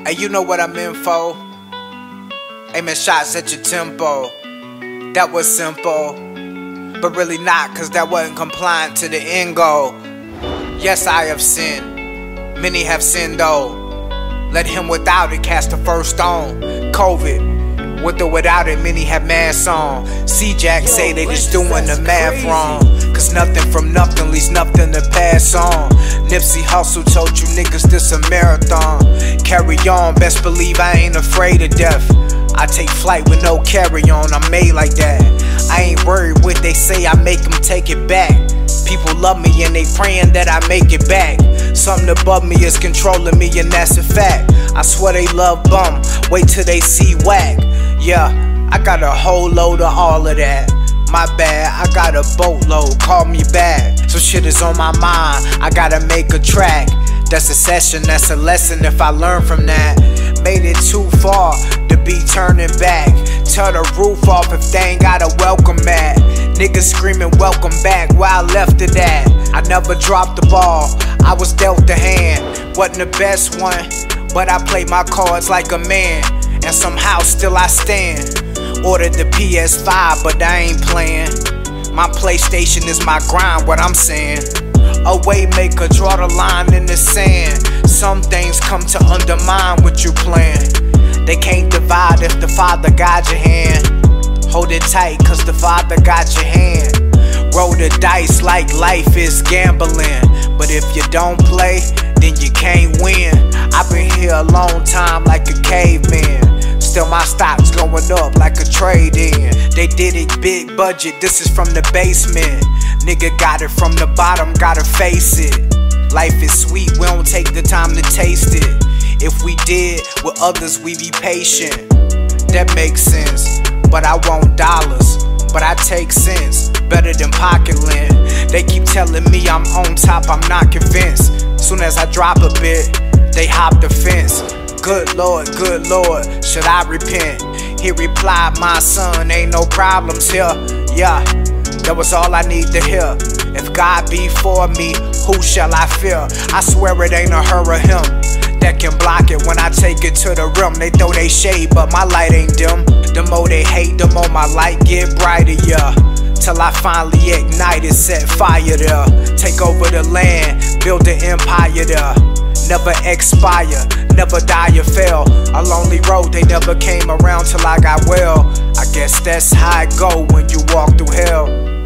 Hey, you know what I'm in for? Aiming shots at your tempo. That was simple, but really not, cause that wasn't compliant to the end goal. Yes, I have sinned, many have sinned though. Let him without it cast the first stone. COVID, with or without it, many have masks on. C-Jack say they just doing the math wrong, cause nothing from nothing leaves nothing to pass on. Nipsey Hussle told you niggas this a marathon. Carry on, best believe I ain't afraid of death. I take flight with no carry-on, I'm made like that. I ain't worried what they say, I make them take it back. People love me and they praying that I make it back. Something above me is controlling me and that's a fact. I swear they love bum, wait till they see whack. Yeah, I got a whole load of all of that. My bad, I got a boatload, call me back. So shit is on my mind, I gotta make a track. That's a session, that's a lesson if I learn from that. Made it too far to be turning back. Turn the roof off if they ain't got a welcome mat. Niggas screaming welcome back where I left it at. I never dropped the ball, I was dealt the hand. Wasn't the best one, but I played my cards like a man. And somehow still I stand. Ordered the PS5 but I ain't playing. My PlayStation is my grind, what I'm saying. A way maker, draw the line in the sand. Some things come to undermine what you plan. They can't divide if the Father got your hand. Hold it tight cause the Father got your hand. Roll the dice like life is gambling, but if you don't play, then you can't win. I've been here a long time like a caveman. Still my stock's going up like a trade-in. They did it big budget, this is from the basement. Nigga got it from the bottom, gotta face it. Life is sweet, we don't take the time to taste it. If we did, with others we be patient. That makes sense, but I want dollars. But I take sense, better than pocket lint. They keep telling me I'm on top, I'm not convinced. Soon as I drop a bit, they hop the fence. Good Lord, should I repent? He replied, my son, ain't no problems here. Yeah, that was all I need to hear. If God be for me, who shall I fear? I swear it ain't a her or him that can block it when I take it to the rim. They throw they shade, but my light ain't dim. The more they hate, the more my light get brighter, yeah. Till I finally ignite it, set fire there. Take over the land, build an empire there. Never expire, never die or fail. A lonely road, they never came around till I got well. I guess that's how it go when you walk through hell.